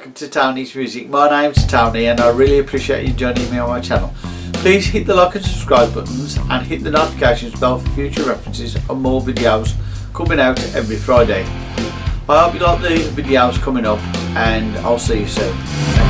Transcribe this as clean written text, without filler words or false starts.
welcome to Tony's Music. My name's Tony and I really appreciate you joining me on my channel. Please hit the like and subscribe buttons and hit the notifications bell for future references on more videos coming out every Friday. I hope you like the videos coming up and I'll see you soon.